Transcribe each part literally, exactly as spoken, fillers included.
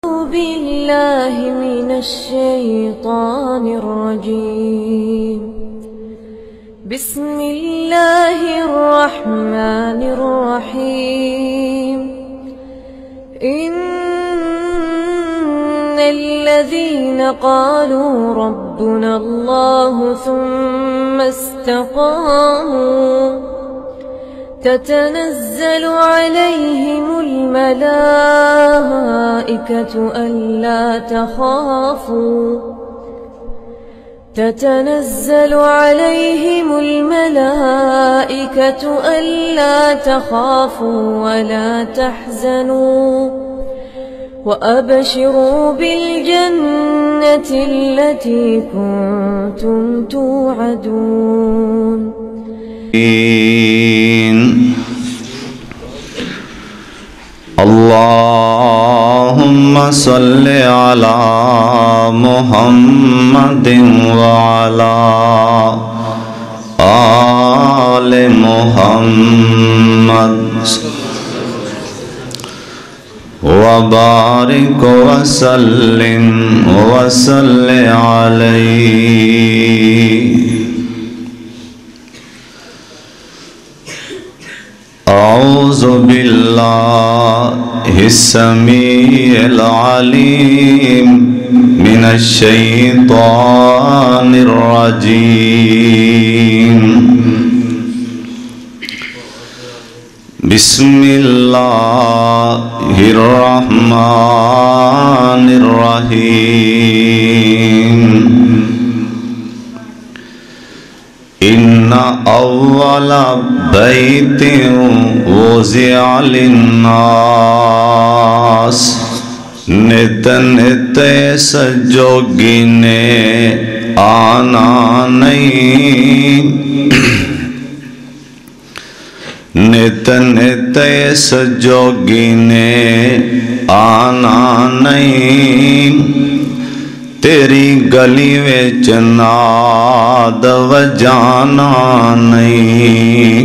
بالله من الشيطان الرجيم بسم الله الرحمن الرحيم إن الذين قالوا ربنا الله ثم استقاموا تتنزل عليهم الملائكة ألا تخافوا تتنزل عليهم الملائكة ألا تخافوا ولا تحزنوا وأبشروا بالجنة التي كنتم توعدون. اللهم صل على محمد وعلى آل محمد وبارك وسلم وصل عليه. أعوذ بالله السميع العليم من الشيطان الرجيم. بسم الله الرحمن الرحيم. إن أول بيت وضع للناس نت نت سجوگی نے آنا نہیں نت نت سجوگی نے آنا نہیں تیری گلی وچ ناد وجانا نہیں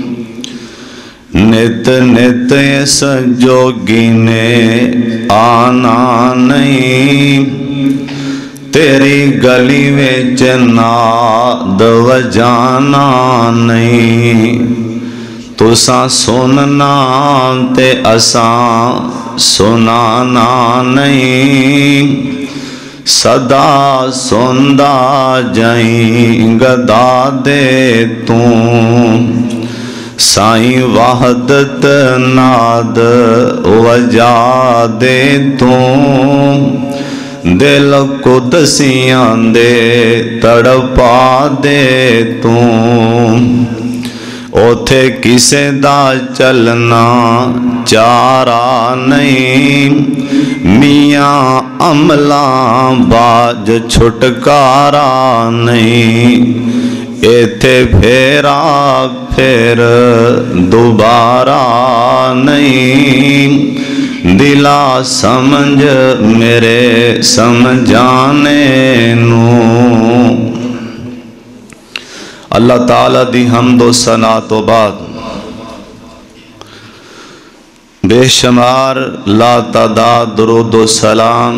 نت نت سجوگی نے آنا نہیں تیری گلی وچ ناد وجانا نہیں تساں سننا تے اساں سنانا نہیں صدا سندا جائیں گدا دے توں سائیں وحدت ناد وجا دے توں دل قدسیاں دے تڑپا دے توں اوتھے کسے دا چلنا چارہ نہیں میاں عملاں باج چھٹکارا نہیں ایتھے پھیرا پھر دوبارہ نہیں دلا سمجھ میرے سمجھانے نو. اللہ تعالیٰ دی حمد و ثنا تو بعد بے شمار لا تعداد درود و سلام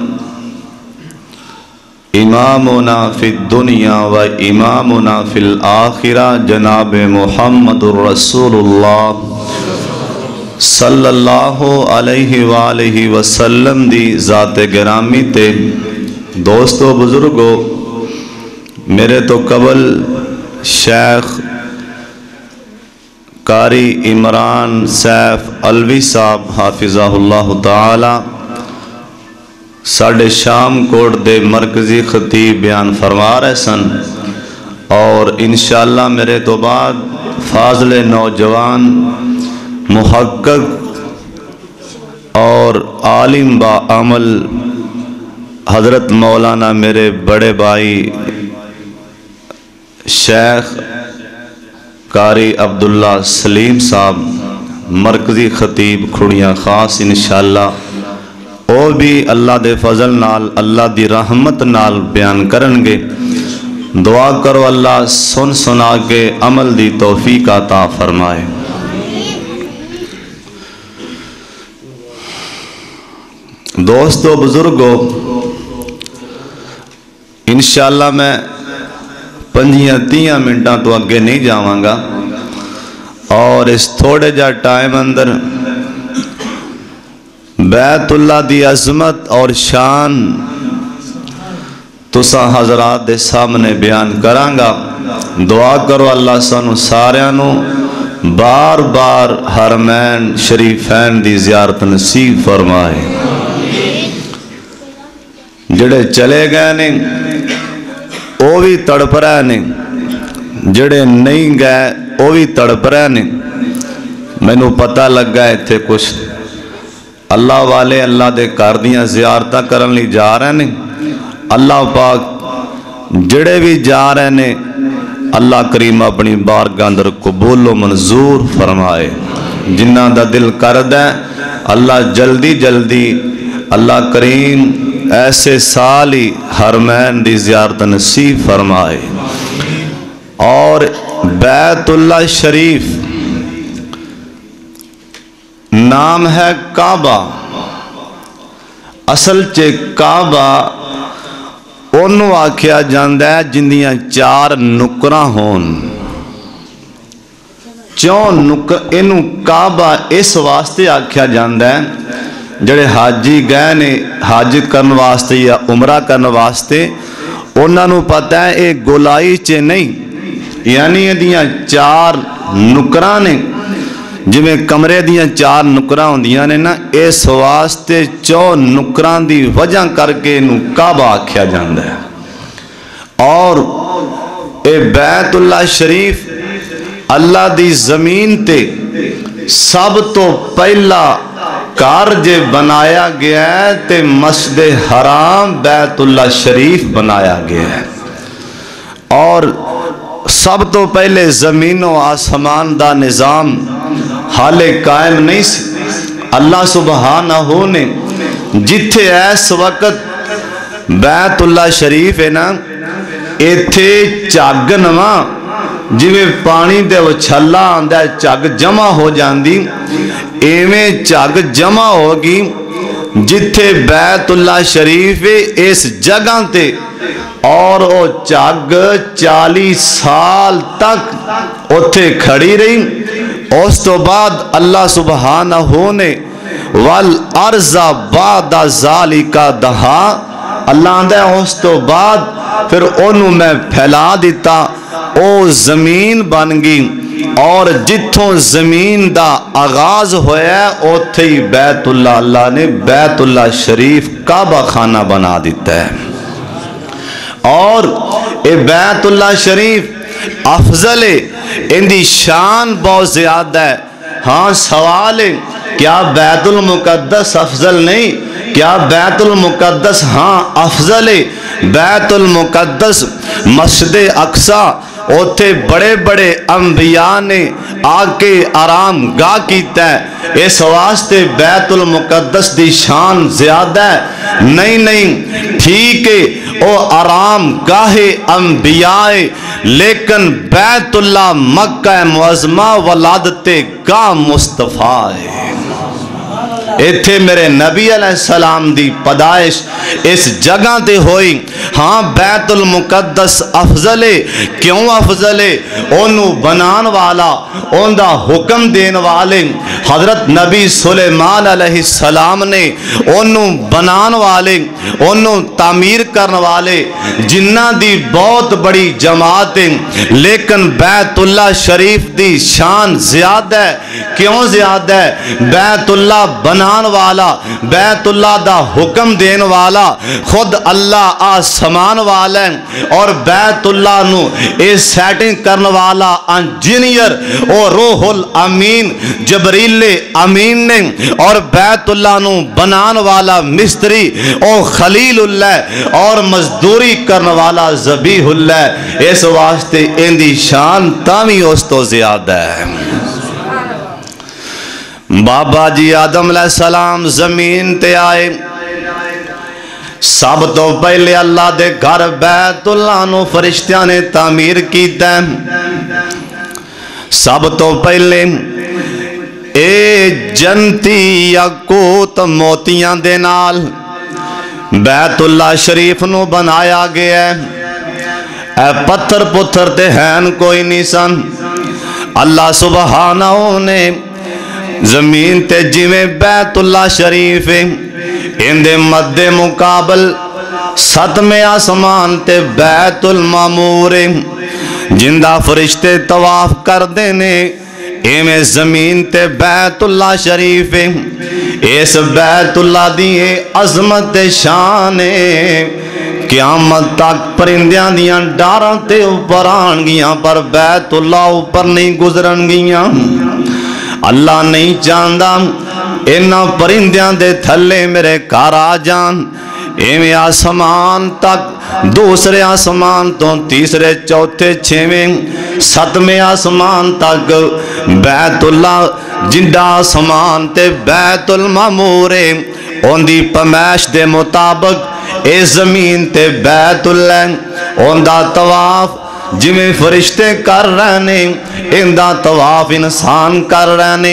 امامنا فی الدنیا و امامنا فی الآخرہ جناب محمد الرسول اللہ صلی اللہ علیہ وآلہ وسلم دی ذات گرامی تے. دوستو بزرگو میرے تو قبل شیخ قاری عمران سیف علوی صاحب حافظہ اللہ تعالی ساڑھے شام کوٹ دے مرکزی خطیب بیان فرما رہے سن اور انشاءاللہ میرے تو بعد فاضل نوجوان محقق اور عالم با عمل حضرت مولانا میرے بڑے بھائی شیخ قاری عبداللہ سلیم صاحب مرکزی خطیب کھڑیاں خاص انشاءاللہ او بھی اللہ دے فضل نال اللہ دی رحمت نال بیان کرنگے. دعا کرو اللہ سن سنا کے عمل دی توفیق عطا فرمائے. دوستو بزرگو، انشاءاللہ میں پنجیاں تیاں منٹاں تو اگے نہیں جاواں گا، اور اس تھوڑے جا ٹائم اندر بیت اللہ دی عظمت اور شان تساں حضرات دے سامنے بیان کراں گا۔ دعا کرو اللہ سانو ساریانو بار بار حرمین شریفین دی زیارت نصیب فرمائے۔ جڑے چلے گئے نے وہ بھی تڑپ رہے نے، جڑے نہیں گئے وہ بھی تڑپ رہے نے۔ مینوں پتہ لگ گیا تھے کچھ اللہ والے اللہ دے گھر دیاں زیارتاں کرن لئی جا رہے نے۔ اللہ پاک جڑے بھی جا رہے نے اللہ کریم اپنی بارگاہ اندر قبول و منظور فرمائے۔ جنہ دا دل کردہ اللہ جلدی جلدی اللہ کریم ایسے سال ہی حرمین دی زیارت نصیب فرمائے۔ اور بیت اللہ شریف نام ہے کعبہ، اصل چے کعبہ انہوں آکھیا جاندہ ہے جندیاں چار نکراں ہون۔ چون نکر انہوں کعبہ اس واسطے آکھیا جاندہ ہے، جڑے حاجی گئے نے حاج کرن واسطے یا عمرہ کرن واسطے انہوں نے پتہ ہے ایک گولائی چے نہیں، یعنی یہ دیاں چار نکراں نے، جی میں کمرے دیاں چار نکراں ہوں دیاں نے نا، اس واسطے چو نکراں دی وجہ کر کے انہوں کعبہ آکھیا جاندہ ہے۔ اور اے بیت اللہ شریف اللہ دی زمین تے سب تو پہلا کارج بنایا گیا ہے تے مسجد حرام بیت اللہ شریف بنایا گیا ہے۔ اور سب تو پہلے زمین و آسمان دا نظام حالے قائم نہیں سی۔ اللہ سبحانہ نے جتھے ایس وقت بیت اللہ شریف ہے نا، ایتھے چاگ نواں جی میں پانی دے وچھلا آندہ چاگ جمع ہو جاندی، ایویں چاگ جمع ہوگی جتھے بیت اللہ شریف اس جگہ تے، اور او چاگ چالیس سال تک اتھے کھڑی رہی۔ اس تو بعد اللہ سبحانہ نے والارض بعد ذالک دہا، اللہ آندہ اس تو بعد پھر انہوں میں پھیلا دیتا، او زمین بن گئی، اور جتھوں زمین دا آغاز ہویا ہے اتھے ہی بیت اللہ اللہ نے بیت اللہ شریف کعبہ خانہ بنا دیتا ہے۔ اور اے بیت اللہ شریف افضل ہے، ان دی شان بہت زیادہ ہے۔ ہاں سوال ہے کیا بیت المقدس افضل نہیں؟ کیا بیت المقدس ہاں افضل ہے۔ بیت المقدس مسجد اقصی اوتھے بڑے بڑے انبیاء نے آکے آرام گاہ کیتا ہے، اس واسطے بیت المقدس دی شان زیادہ ہے۔ نہیں نہیں ٹھیک ہے او آرام گاہ انبیاء، لیکن بیت اللہ مکہ معظمہ ولادت گاہ مصطفیٰ ہے۔ ایتھے میرے نبی علیہ السلام دی پیدائش اس جگہ تے ہوئی۔ ہاں بیت المقدس افضل ہے، کیوں افضل ہے؟ انہوں بنان والا، ان دا حکم دین والے حضرت نبی سلیمان علیہ السلام نے، انہوں بنان والے، انہوں تعمیر کرن والے جنہ دی بہت بڑی جماعت ہیں، لیکن بیت اللہ شریف دی شان زیادہ ہے۔ کیوں زیادہ ہے؟ بیت اللہ بنان والا، بیت اللہ دا حکم دین والا خود اللہ آسمان والا ہے، اور بیت اللہ نو اس سیٹنگ کرن والا انجینئر اور روح الامین جبریل امین نے، اور بیت اللہ نو بنان والا مستری اور خلیل اللہ اور مزدوری کرن والا ذبیح اللہ۔ اس واسطے ان دی شان تامی اس تو زیادہ ہے۔ بابا جی آدم علیہ السلام زمین تے آئے، سب تو پہلے اللہ دے گھر بیت اللہ نو فرشتیاں نے تعمیر کیتا ہے۔ سب تو پہلے اے جنتی یاقوت موتیاں دے نال بیت اللہ شریف نو بنایا گیا ہے۔ اے پتھر پتھر تے ہین کوئی نہیں سن، اللہ سبحانہ نے زمین تے جویں بیت اللہ شریف اندے مد مقابل ستمے آسمان تے بیت المعمور جندہ فرشتے طواف کر دینے، ایمیں زمین تے بیت اللہ شریف اس بیت اللہ دیئے عظمت شان قیامت تک پرندیاں دیاں ڈاراں تے اوپر آن گیاں پر بیت اللہ اوپر نہیں گزرن گیاں۔ اللہ نہیں چاہندہ انہاں پرندیاں دے تھلے میرے گھر آ جان، ایویں آسمان تک دوسرے آسمان تو تیسرے چوتھے چھویں ستمیں آسمان تک بیت اللہ جنڈا آسمان تے بیت المعمور ان دی پمیش دے مطابق اے زمین تے بیت اللہ ان دا طواف جویں فرشتے کر رہنے ان دا طواف انسان کر رہنے۔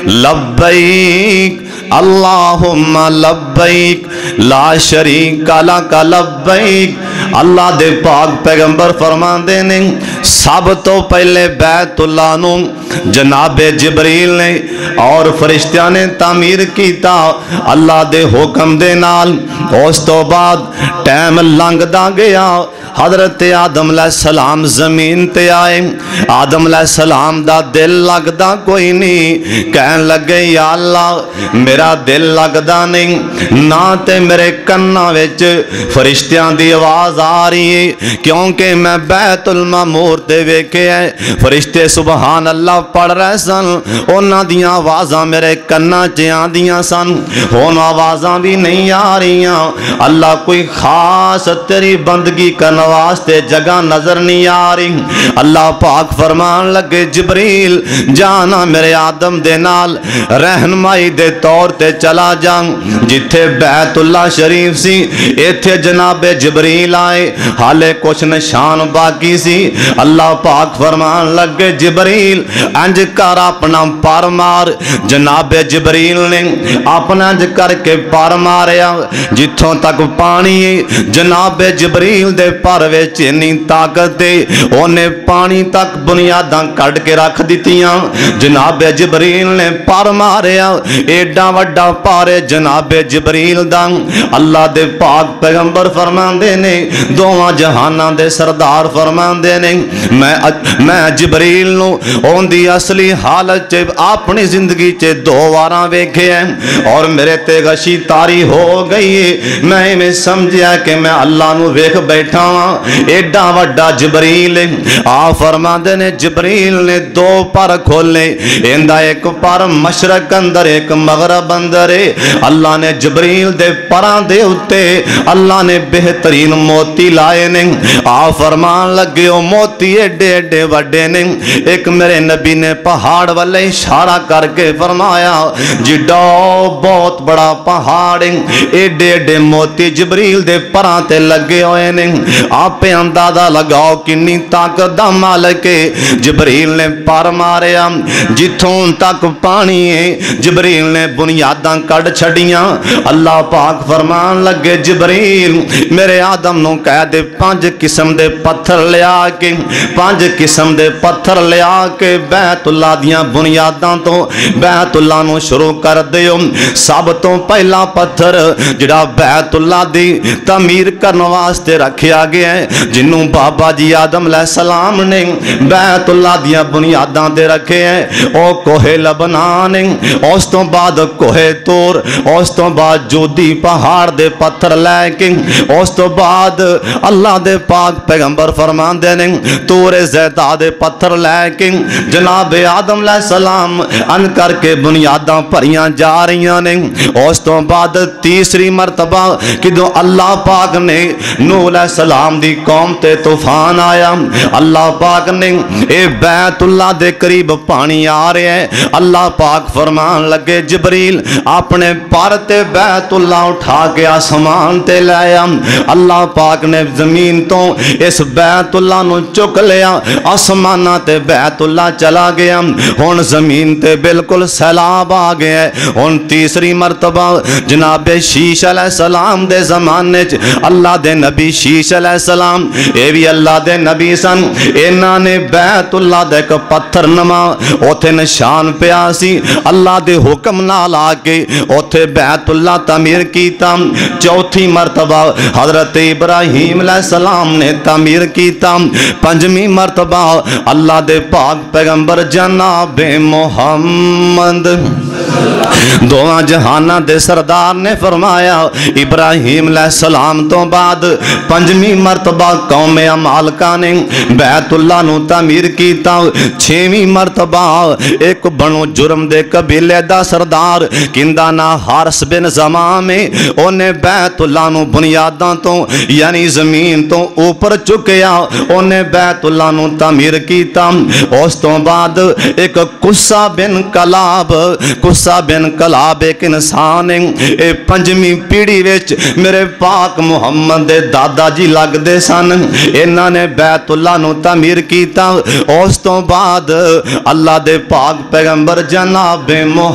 لبیک اللہم لبیک لا شریک لک لبیک، اللہ دے پاک پیغمبر فرمان دینے سب تو پہلے بیت اللہ نو جناب جبریل نے اور فرشتیاں نے تعمیر کیتا اللہ دے حکم دے نال۔ اس تو بعد ٹائم لنگ دا گیا، حضرت آدم علیہ السلام زمین تے آئے، آدم علیہ السلام دا دل لگ دا کوئی نہیں، کہن لگے یا اللہ میرا دل لگ دا نہیں، نہ تے میرے کنہ وچ فرشتیاں دی آواز آ رہی ہے، کیونکہ میں بیت المعمور تے ویکھے ہے فرشتے سبحان اللہ پڑھ رہے سن، انہاں دیاں آوازاں میرے کنہ چیاں دیاں سن، ہون آوازاں بھی نہیں آ رہیاں۔ اللہ کوئی خاص تیری بندگی کا واسطے جگہ نظر نہیں آ رہی۔ اللہ پاک فرمان لگے جبریل جانا میرے آدم دے نال رہنمائی دے طور تے چلا جان، جتھے بیت اللہ شریف سی ایتھے جناب جبریل آئے، حالے کچھ نشان باقی سی۔ اللہ پاک فرمان لگے جبریل انج کر اپنا پار مار، جناب جبریل نے اپنا انج کر کے پار ماریا، جتھوں تک پانی جناب جبریل دے پار ویچ انی طاقت دے انہیں پانی تک بنیاداں کٹ کے رکھ دیتیاں۔ جناب جبریل نے پار ماریا، ایڈا وڈا پارے جناب جبریل دا اللہ دے پاک پیغمبر فرمان دے نے دوواں جہاناں دے سردار فرمان دے نے میں میں جبریل نو اون دی اصلی حالت چے اپنی زندگی چے دو واراں ویکھے ہیں اور میرے تے غشی تاری ہو گئی ہے، میں میں سمجھیا کہ میں اللہ نو ویکھ بیٹھا ہوں۔ ایڈا وڈا جبریل آ فرماندے نے جبریل نے دو پر کھولے، اندہ ایک پر مشرق اندر ایک مغرب اندر، اللہ نے جبریل دے پران دے ہوتے اللہ نے بہترین موتی لائے نے، آ فرمان لگے او موتی ایڈے ایڈے وڈے نے۔ ایک میرے نبی نے پہاڑ والے اشارہ کر کے فرمایا جڈا بہت بڑا پہاڑ ایڈے ایڈے موتی جبریل دے پران تے لگے ہوئے نے۔ آپ پہ اندازہ لگاؤ کنی طاقت دا مالک جبریل نے پار ماریا، جتھوں تک پانی ہے جبریل نے بنیاداں کڑ چھڑیاں۔ اللہ پاک فرمان لگے جبریل میرے آدم نو کہہ دے پانچ قسم دے پتھر لیا کے پانچ قسم دے پتھر لیا کے بیت اللہ دیاں بنیاداں تو بیت اللہ نو شروع کر دیو۔ سب تو پہلا پتھر جڑا بیت اللہ دی تعمیر کرنے واسطے رکھیا گیا ہے، جنوں بابا جی آدم علیہ السلام نے بیت اللہ دیاں بنیاداں دے رکھے ہیں، او کوہ لبنان، اس تو بعد کوہ تور، اس تو بعد جودی پہاڑ دے پتھر لے کے، اس تو بعد اللہ دے پاک پیغمبر فرمان دے نے تور زیدہ دے پتھر لے کے جناب آدم علیہ السلام ان کر کے بنیاداں پریاں جا رہیاں نے۔ اس تو بعد تیسری مرتبہ کدوں اللہ پاک نے نوح علیہ السلام دی قوم تے طوفان آیا، اللہ پاک نے اے بیت اللہ دے قریب پانی آ رہے ہیں، اللہ پاک فرمان لگے جبریل اپنے پر تے بیت اللہ اٹھا کے آسمان تے لیا، اللہ پاک نے زمین تو اس بیت اللہ نو چک لیا، آسمانہ تے بیت اللہ چلا گیا، ہون زمین تے بالکل سیلاب آ گیا ہے۔ ہون تیسری مرتبہ جناب شیش علیہ السلام دے زمانے چ اللہ دے نبی شیش علیہ السلام اے بھی اللہ دے نبی سن، انہاں نے بیت اللہ دے ایک پتھر نما اوتھے نشان پیا سی، اللہ دے حکم نال آ کے اوتھے بیت اللہ تعمیر کیتا۔ چوتھی مرتبہ حضرت ابراہیم علیہ السلام نے تعمیر کیتا۔ پنجمی مرتبہ اللہ دے پاک پیغمبر جناب محمد دعا جہانہ دے سردار نے فرمایا ابراہیم علیہ السلام تو بعد پنجمی مرتبہ قوم امالکہ نے بیت اللہ نو تعمیر کیتا۔ چھویں مرتبہ ایک بنو جرم دے قبیلے دا سردار کندہ نا حارس بن زمام انہیں بیت اللہ نو بنیاداں تو یعنی زمین تو اوپر چکیا، انہیں بیت اللہ نو تعمیر کیتا۔ اس تو بعد ایک قصہ بن کلاب قصہ بن کلاب ایک انسان اے پنجمی پیڑی وچ میرے پاک محمد دے دادا جی لگ دے سن، انہاں نے بیت اللہ نو تعمیر کیتا۔ اس تو بعد اللہ دے پاک پیغمبر جناب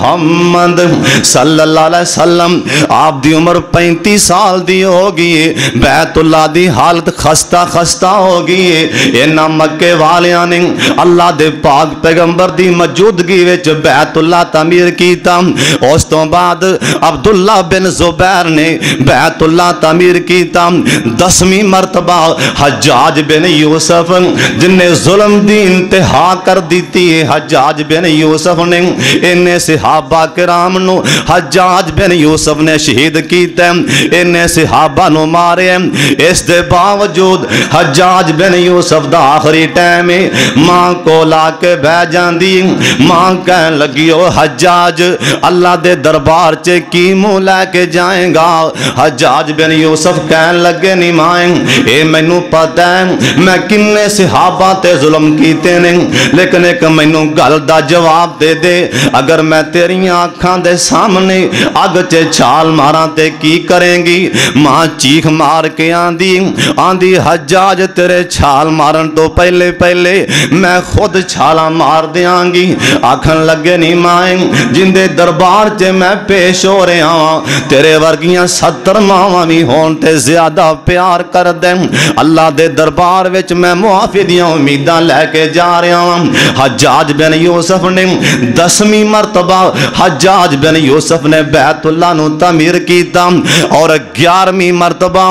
محمد صلی اللہ علیہ وسلم آپ دی عمر پینتی سال دی ہوگی، بیت اللہ دی حالت خستہ خستہ ہوگی، انہاں مکے والیاں نے اللہ دے پاک پیغمبر دی موجودگی وچ بیت اللہ تعمیر کیتا۔ اس تو بعد عبداللہ بن زبیر نے بیت اللہ تعمیر کیتا۔ دسویں مرتبہ حجاج بن یوسف جن نے ظلم دی انتہا کر دیتی ہے، حجاج بن یوسف نے انہیں صحابہ کرام نو حجاج بن یوسف نے شہید کیتا، انہیں صحابہ نو مارے۔ اس دے باوجود حجاج بن یوسف دا آخری ٹائم ماں کو لا کے بہ جاندی، ماں کہن لگی او حجاج اللہ دے دربار چے کی منہ لے کے جائیں گا؟ حجاج بن یوسف کہن لگے نہیں مائیں، اے مینوں پتہ ہے میں کنے صحابہ تے ظلم کیتے نے، لیکن ایک مینوں گل دا جواب دے دے، اگر میں تیری آنکھاں دے سامنے اگ چے چھال ماراں تے کی کریں گی؟ ماں چیخ مار کے آندی آندی حجاج تیرے چھال مارن تو پہلے پہلے میں خود چھالا مار دیاں گی۔ آکھن لگے نہیں مائیں جن دے دربار چے میں پیش ہو رہے ہاں تیرے ورگیاں ستر ماواں بھی ہون تے زیادہ پیار کر دیں، اللہ دے دربار وچ میں معافی دیاں امیداں لے کے جا رہا ہوں۔ حجاج بن یوسف نے دسویں مرتبہ حجاج بن یوسف نے بیت اللہ نو تعمیر کیتا، اور گیارہویں مرتبہ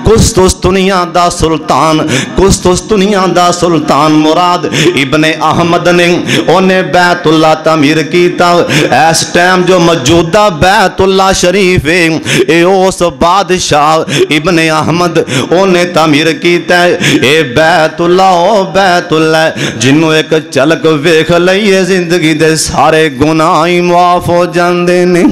قسطنطنیہ دا سلطان قسطنطنیہ دا سلطان مراد ابن احمد نے انہیں بیت اللہ تعمیر کیتا۔ اس ٹائم جو موجودہ بیت اللہ شریف ہے اے اس بادشاہ ابن احمد انہیں تعمیر کیتا ہے۔ اے بیت اللہ او بیت اللہ جنہوں ایک چلک ویکھ لئیے زندگی دے سارے گناہ ہی معاف ہو جاندے نے۔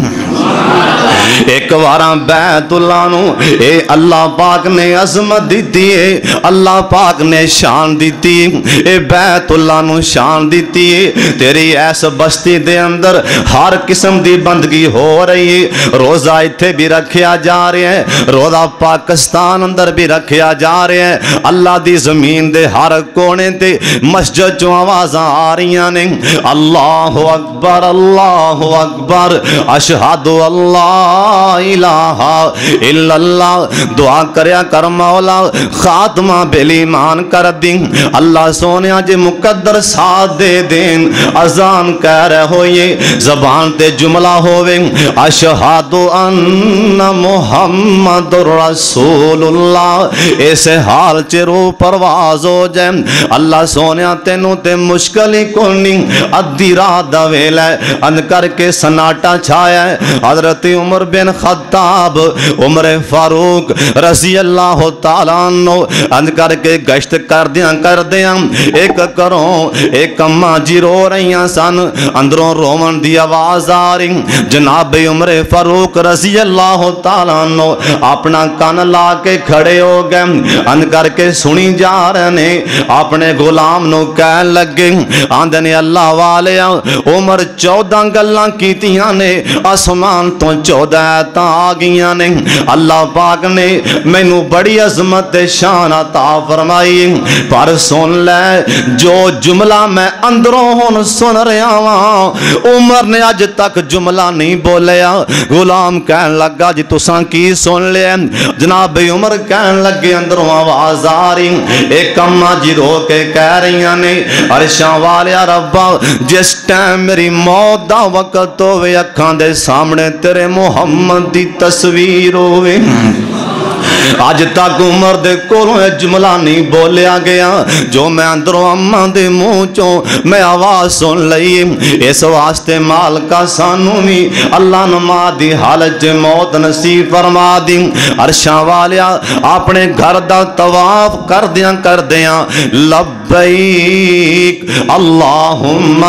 ایک واراں بیت اللہ نو اے اللہ پاک نے عظمت دیتی ہے، اللہ پاک نے شان دیتی ہے، اے بیت اللہ نو شان دیتی ہے۔ تیری ایس بستی دے اندر ہر قسم دی بندگی ہو رہی ہے، روزہ ایتھے بھی رکھیا جا رہے ہیں، روزہ پاکستان اندر بھی رکھیا جا رہے ہیں، اللہ دی زمین دے ہر کونے تے مسجد جو آوازاں آ رہیاں نے، اللہ اکبر اللہ اکبر اشہد اللہ الہ الا اللہ۔ دعا کریا کر مولا خاتمہ بل ایمان کر دیں، اللہ سونیا جے مقدر ساتھ دے دیں، اذان کہہ رہے ہوئے زبان تے جملہ ہوئے اشہد ان محمد رسول اللہ، ایسے حال چے روح پرواز ہو جائے، اللہ سونیا تینوں تے مشکل ہی کونی ادھی رات دا ویلا ان کر کے سناٹا چھایا ہے۔ حضرت عمر عمر بن خطاب عمر فاروق رضی اللہ تعالیٰ عنہ اند کر کے گشت کر دیاں کر دیاں ایک کروں ایک اماں جی رو رہیاں سن اندروں رومن دی آواز آ رہی جناب عمر فاروق رضی اللہ تعالیٰ عنہ اپنا کان لا کے کھڑے ہو گئے اند کر کے سنی جا رہے نے اپنے غلام نو کہن لگے آندے نے اللہ والے عمر چودہ گلاں کیتیاں نے آسمان تو چودہ آیتاں آ گئیاں نے اللہ پاک نے مینوں بڑی عظمت شان عطا فرمائی پر سن لے جو جملہ میں اندروں ہن سن رہا ہاں عمر نے اج تک جملہ نہیں بولیا غلام کہن لگا جی تساں کی سن لیا جناب عمر کہن لگے اندروں آواز آ رہی ایک اماں جی رو کے کہہ رہی نے عرشاں والیا ربا جس ٹائم میری موت دا وقت ہوئے اکھاں دے سامنے تیرے محمد دی تصویر ہوئے آج تک عمر دے کولوں جملہ نہیں بولیا گیا جو میں اندروں اماں دے منہ چوں میں آواز سن لئی اس واسطے مالکا سانو بھی اللہ نما دی حالت موت نصیب فرما دی عرشاں والیا اپنے گھر دا طواف کر دیاں کر دیاں لبیک اللہم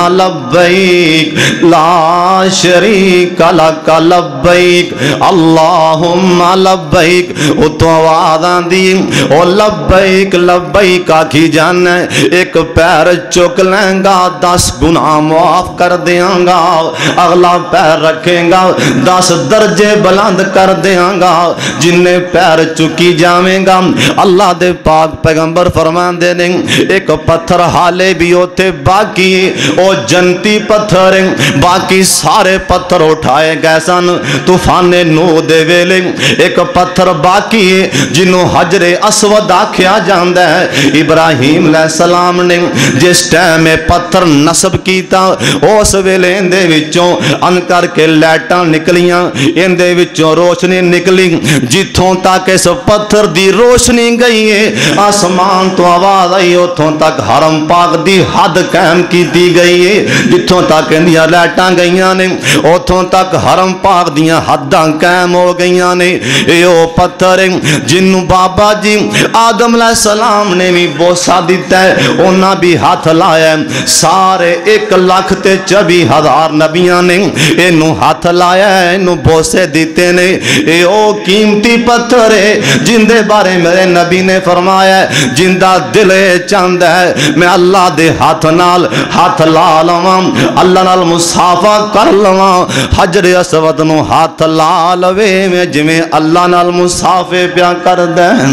لبیک لا شریک لک لبیک اللہم لبیک تو آواز آندی او لبیک لبیک آکھی جانا ایک پیر چک لیں گا دس گناہ معاف کر دیاں گا اگلا پیر رکھیں گا دس درجے بلند کر دیاں گا جنہیں پیر چکی جاویں گا اللہ دے پاک پیغمبر فرمان دے دیں ایک پتھر حالے بھی ہوتے باقی او جنتی پتھر باقی سارے پتھر اٹھائے گئے سن طوفان نوح دے ویلے ایک پتھر باقی جنہوں حجر اسود آکھیا جاندہ ہے ابراہیم علیہ السلام نے جس ٹائم میں پتھر نصب کیتا اس ویلے اندے وچوں ان کر کے لیٹاں نکلیاں اندے وچوں روشنی نکلی جتھوں تک اس پتھر دی روشنی گئی ہے آسمان تو آواز آئی اتھوں تک حرم پاک دی حد قائم کی دی گئی ہے جتھوں تک اندیاں لیٹاں گئیاں نے اتھوں تک حرم پاک دیاں حداں قائم ہو گئیاں نے اے او پتھر جنوں بابا جی آدم علیہ السلام نے بھی بوسا دیتا ہے انہاں بھی ہاتھ لایا ہے سارے ایک لاکھ تے چوبی ہزار نبیاں نے انہوں ہاتھ لایا ہے انہوں بوسے دیتے نے اے او قیمتی پتھر ہے جن دے بارے میرے نبی نے فرمایا ہے جندہ دل چاند ہے میں اللہ دے ہاتھ نال ہاتھ لا لواں اللہ نال مصافہ کر لواں حجر اسود نو ہاتھ لا لوے میں جویں اللہ نال مصافے پیا کر دین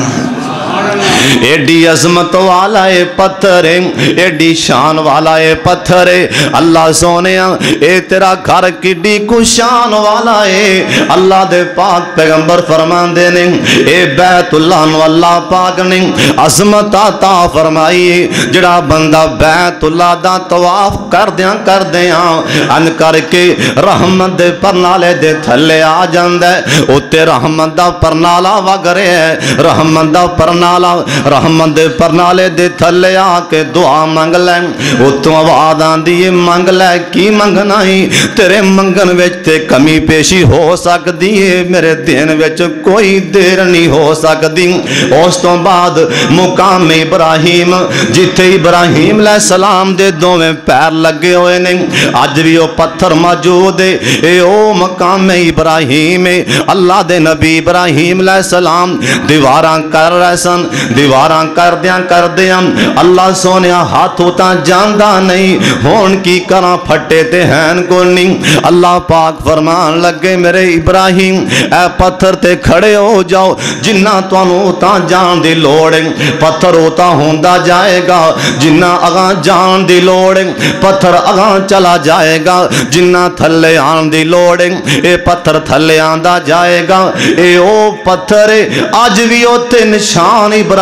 ایڈی عظمت والا اے پتھر ایڈی شان والا اے پتھر اللہ سونیا اے تیرا گھر کڈی کو شان والا اے اللہ دے پاک پیغمبر فرمان دے نے اے بیت اللہ نو اللہ پاک نے عظمت عطا فرمائی جڑا بندہ بیت اللہ دا طواف کر دیاں کر دیاں ان کر کے رحمت دے پرنالے دے تھلے آ جاندے اوتے رحمت دا پرنالا وگرے رحمت دا پرنالا رحمت دے پرنالے دے تھلے آ کے دعا منگ لیں اتوں آواز آندی منگ لے کی منگنا ہی تیرے منگن وچ تے کمی پیشی ہو سکدی ہے میرے دین وچ کوئی دیر نہیں ہو سکدی اس تو بعد مقام ابراہیم جتھے ابراہیم علیہ السلام دے دوویں پیر لگے ہوئے نے اج بھی وہ پتھر موجود ہے اے او مقام ابراہیم اللہ دے نبی ابراہیم علیہ السلام دیواراں کر رہے سن دیواراں کر دیاں کر دیاں اللہ سونیا ہاتھ ہوتا جاندہ نہیں ہون کی کراں پھٹے تے ہین کو نہیں اللہ پاک فرمان لگے میرے ابراہیم اے پتھر تے کھڑے ہو جاؤ جنہ توانو ہوتا جان دی لوڑیں پتھر ہوتا ہوندہ جائے گا جنہ اگاں جان دی لوڑیں پتھر اگاں چلا جائے گا جنہ تھلے آن دی لوڑیں اے پتھر تھلے آندہ جائے گا اے او پتھر آج بھی ہوتے نشان ابراہیم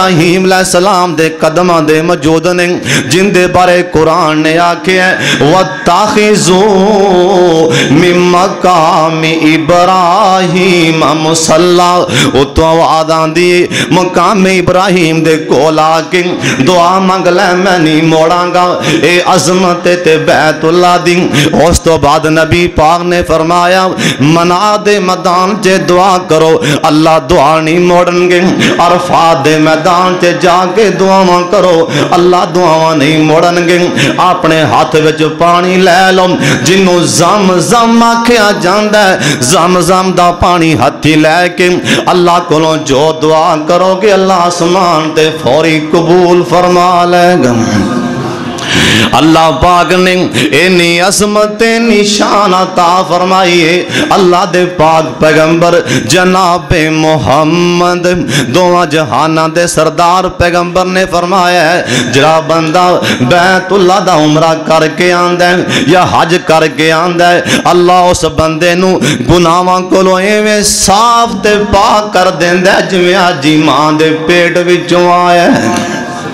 ابراہیم علیہ السلام دے قدمہ دے موجود نے جن دے بارے قرآن نے آکھے ہے وَاتَّخِذُوا مِن مَقَامِ ابراہیم مصلی اتو آواز آندی مقام ابراہیم دے کولا کے دعا مانگ لے میں نہیں موڑاں گا اے عظمت تے بیت اللہ دی۔ اس تو بعد نبی پاک نے فرمایا منا دے میدان تے دعا کرو اللہ دعا نہیں موڑن گے، عرفات دے میدان تے جا کے دعا کرو اللہ دعا نہیں موڑن گے۔ اپنے ہاتھ وچ پانی لے لو جنوں زم زم آکھیا جاندا ہے، زم زم دا پانی ہتھی لے کے اللہ کولوں جو دعا کرو گے اللہ آسمان تے فوری قبول فرما لے گا۔ اللہ پاک نے اینی عظمت نشان عطا فرمائیے اللہ دے پاک پیغمبر جناب محمد دونوں جہاناں دے سردار پیغمبر نے فرمایا ہے جڑا بندہ بیت اللہ دا عمرہ کر کے آندا ہے یا حج کر کے آندا ہے اللہ اس بندے نو گناہاں کولوں ایویں صاف تے پاک کر دیندا ہے جویں اج ماں دے پیٹ وچوں آیا ہے۔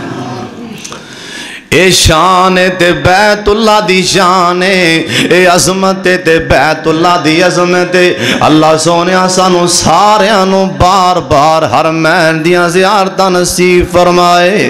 اے شان تے بیت اللہ دی شان اے عظمت تے بیت اللہ دی عظمت اللہ سونیا سانو ساریاں نو بار بار حرمین دیاں زیارتاں نصیب فرمائے۔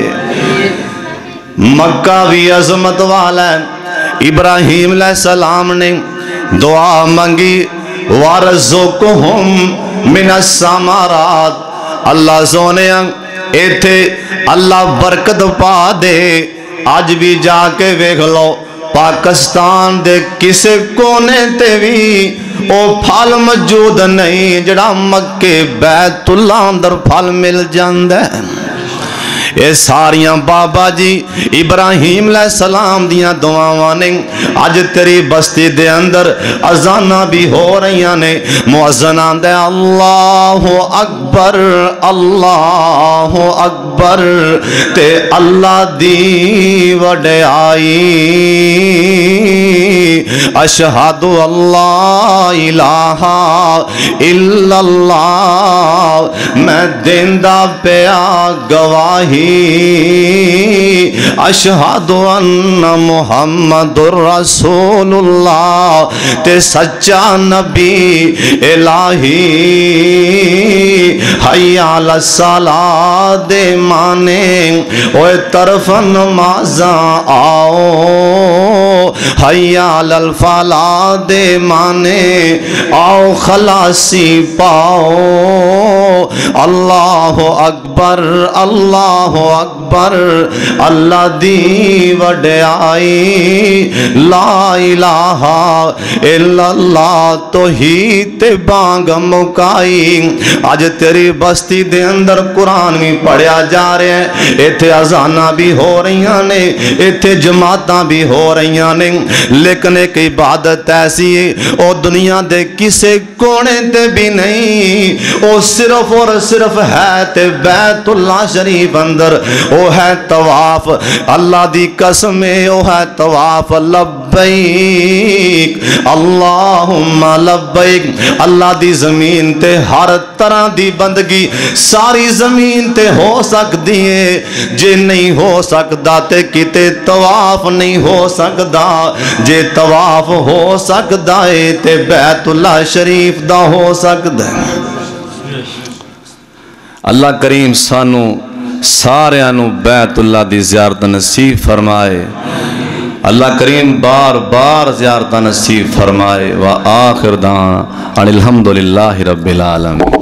مکہ بھی عظمت والا ہے، ابراہیم علیہ السلام نے دعا منگی وَارْزُقْهُمْ مِنَ الثَّمَرَاتِ اللہ سونیا ایتھے اللہ برکت پا دے۔ آج بھی جا کے ویکھ لو پاکستان دے کسے کونے تے بھی او پھل موجود نہیں جڑا مکے بیت اللہ اندر پھل مل جاندے۔ اے ساریاں بابا جی ابراہیم علیہ السلام دیاں دعاواں نے اج تیری بستی دے اندر اذاناں بھی ہو رہیاں نے مؤذناں دے اللہ اکبر اللہ اکبر تے اللہ دی وڈیائی اشہد اللہ الہ الا اللہ میں دیندہ پیا گواہی اشہد ان محمد رسول اللہ تے سچا نبی الہی حی علی الصلاۃ دے مانے اوے طرف نمازاں آؤ حی علی الفلاح دے مانے آؤ خلاصی پاؤ اللہ اکبر اللہ اکبر اللہ دی وڈیائی لا الہ الا اللہ توحید تے بانگ مکائی۔ آج تیری بستی دے اندر قرآن بھی پڑھیا جا رہے ہیں، ایتھے اذاناں بھی ہو رہیاں نے، ایتھے جماعتاں بھی ہو رہیاں نے، لیکن ایک عبادت ایسی ہے او دنیا دے کسے کونے تے بھی نہیں، او صرف اور صرف ہے تے بیت اللہ شریف اندر او ہے طواف اللہ دی قسم او ہے طواف لبیک اللہم لبیک۔ اللہ دی زمین تے ہر طرح دی بندگی ساری زمین تے ہو سکتی ہے، جے نہیں ہو سکتا تے کتے طواف نہیں ہو سکتا، جے طواف ہو سکتا ہے تے بیت اللہ شریف دا ہو سکتا ہے۔ اللہ کریم سانو ساریانو بیت اللہ دی زیارت نصیب فرمائے، اللہ کریم بار بار زیارت نصیب فرمائے۔ وآخر دعوانا ان الحمدللہ رب العالمین۔